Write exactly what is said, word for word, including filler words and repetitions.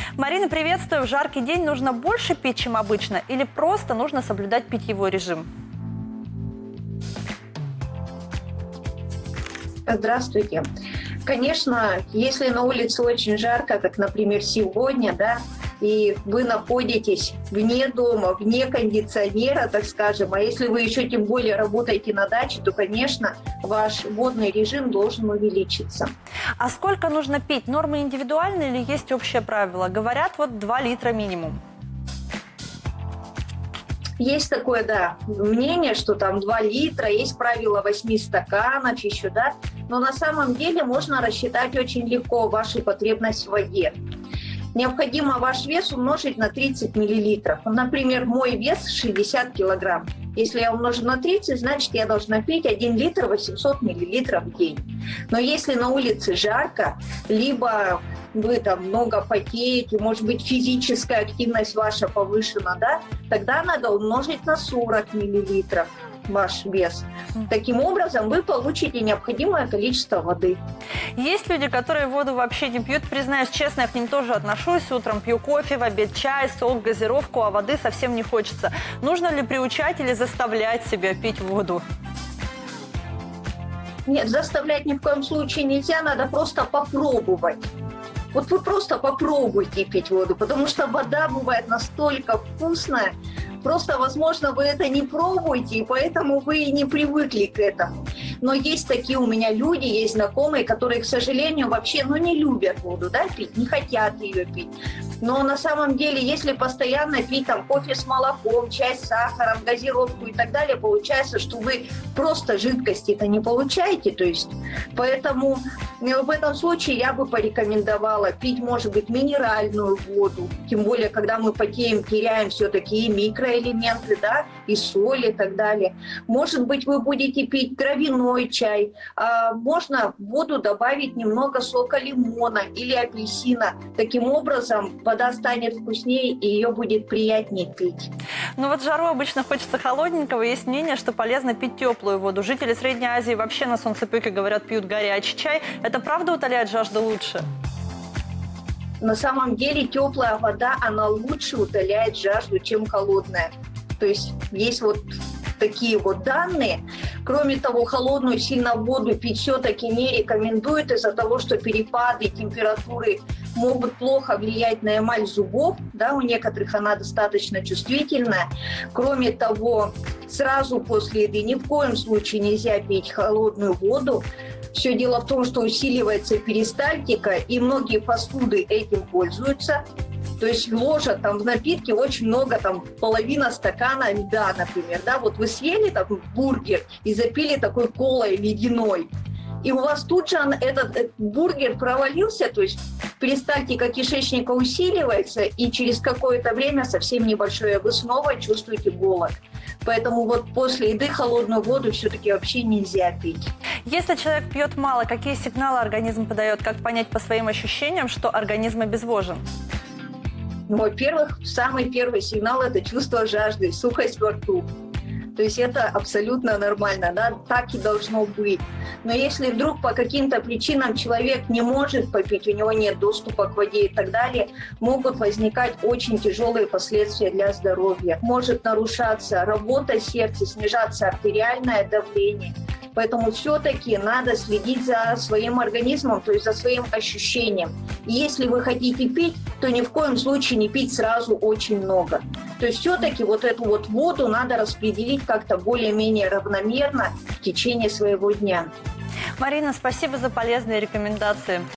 Марина, приветствую. В жаркий день нужно больше пить, чем обычно, или просто нужно соблюдать питьевой режим? Здравствуйте. Конечно, если на улице очень жарко, как, например, сегодня, да, и вы находитесь вне дома, вне кондиционера, так скажем, а если вы еще тем более работаете на даче, то, конечно, ваш водный режим должен увеличиться. А сколько нужно пить? Нормы индивидуальные или есть общее правило? Говорят, вот два литра минимум. Есть такое, да, мнение, что там два литра, есть правило восьми стаканов еще, да, но на самом деле можно рассчитать очень легко вашу потребность в воде. Необходимо ваш вес умножить на тридцать миллилитров. Например, мой вес шестьдесят килограмм. Если я умножу на тридцать, значит, я должна пить один литр восемьсот миллилитров в день. Но если на улице жарко, либо вы там много потеете, может быть, физическая активность ваша повышена, да, тогда надо умножить на сорок миллилитров ваш вес. Таким образом, вы получите необходимое количество воды. Есть люди, которые воду вообще не пьют. Признаюсь честно, я к ним тоже отношусь. Утром пью кофе, в обед чай, сок, газировку, а воды совсем не хочется. Нужно ли приучать или заставлять себя пить воду? Нет, заставлять ни в коем случае нельзя, надо просто попробовать. Вот вы просто попробуйте пить воду, потому что вода бывает настолько вкусная. Просто, возможно, вы это не пробуете, и поэтому вы не привыкли к этому. Но есть такие у меня люди, есть знакомые, которые, к сожалению, вообще ну, не любят воду, да, пить, не хотят ее пить. Но на самом деле, если постоянно пить там, кофе с молоком, чай с сахаром, газировку и так далее, получается, что вы просто жидкости-то не получаете. То есть, поэтому в этом случае я бы порекомендовала пить, может быть, минеральную воду. Тем более, когда мы потеем, теряем все-таки и микроэлементы, да, и соль и так далее. Может быть, вы будете пить травяной чай. А можно в воду добавить немного сока лимона или апельсина. Таким образом, вода станет вкуснее, и ее будет приятнее пить. Ну вот в жару обычно хочется холодненького. Есть мнение, что полезно пить теплую воду. Жители Средней Азии вообще на солнцепеке, говорят, пьют горячий чай. Это правда утоляет жажду лучше? На самом деле теплая вода, она лучше утоляет жажду, чем холодная. То есть есть вот такие вот данные. Кроме того, холодную сильно воду пить все-таки не рекомендуют из-за того, что перепады температуры могут плохо влиять на эмаль зубов. Да, у некоторых она достаточно чувствительная. Кроме того, сразу после еды ни в коем случае нельзя пить холодную воду. Все дело в том, что усиливается перистальтика, и многие фастфуды этим пользуются. То есть ложат там в напитке очень много, там половина стакана льда, например. Да? Вот вы съели там бургер и запили такой колой ледяной. И у вас тут же этот, этот бургер провалился, то есть перистальтика кишечника усиливается, и через какое-то время, совсем небольшое, вы снова чувствуете голод. Поэтому вот после еды холодную воду все-таки вообще нельзя пить. Если человек пьет мало, какие сигналы организм подает? Как понять по своим ощущениям, что организм обезвожен? Ну, во-первых, самый первый сигнал – это чувство жажды, сухость во рту. То есть это абсолютно нормально, да, так и должно быть. Но если вдруг по каким-то причинам человек не может попить, у него нет доступа к воде и так далее, могут возникать очень тяжелые последствия для здоровья. Может нарушаться работа сердца, снижаться артериальное давление. Поэтому все-таки надо следить за своим организмом, то есть за своим ощущением. И если вы хотите пить, то ни в коем случае не пить сразу очень много. То есть все-таки вот эту вот воду надо распределить как-то более-менее равномерно в течение своего дня. Марина, спасибо за полезные рекомендации.